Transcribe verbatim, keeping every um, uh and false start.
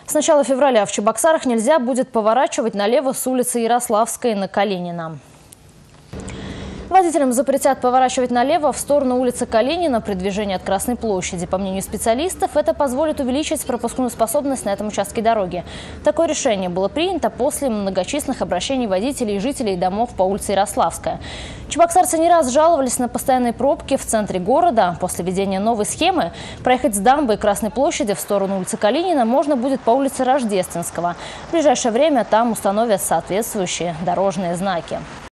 С начала февраля в Чебоксарах нельзя будет поворачивать налево с улицы Ярославской на Калинина. Водителям запретят поворачивать налево в сторону улицы Калинина при движении от Красной площади. По мнению специалистов, это позволит увеличить пропускную способность на этом участке дороги. Такое решение было принято после многочисленных обращений водителей и жителей домов по улице Ярославская. Чебоксарцы не раз жаловались на постоянные пробки в центре города. После введения новой схемы проехать с дамбы и Красной площади в сторону улицы Калинина можно будет по улице Рождественского. В ближайшее время там установят соответствующие дорожные знаки.